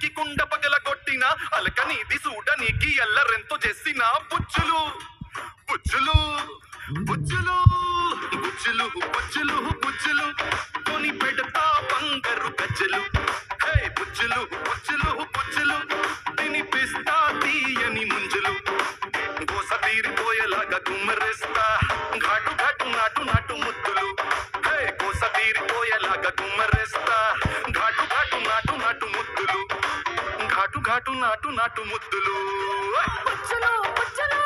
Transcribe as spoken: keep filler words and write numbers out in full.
కుండెక్కి కుండ పగల కొట్టిన అలకనీది సూడనీకి ఎల్లరెంతో చేసిన బుచ్చులు బుచ్చులు బుచ్చులు బుచ్చులు బుచ్చులు బుచ్చులు కొని పెడతా బంగారు గజ్జలు హే బుచ్చులు బుచ్చులు బుచ్చులు తినిపిస్తా తీయని ముంజులు గోస తీరిపోయేలాగా గుమ్మరిస్తా ఘాటు ఘాటు నాటు నాటు ముద్దులు హే గోస తీరిపోయేలాగా గుమ్మరిస్తా ఘాటు ఘాటు నాటు నాటు ముద్దులు ఘాటు ఘాటు నాటు నాటు ముద్దులు పుచ్చులు పుచ్చులు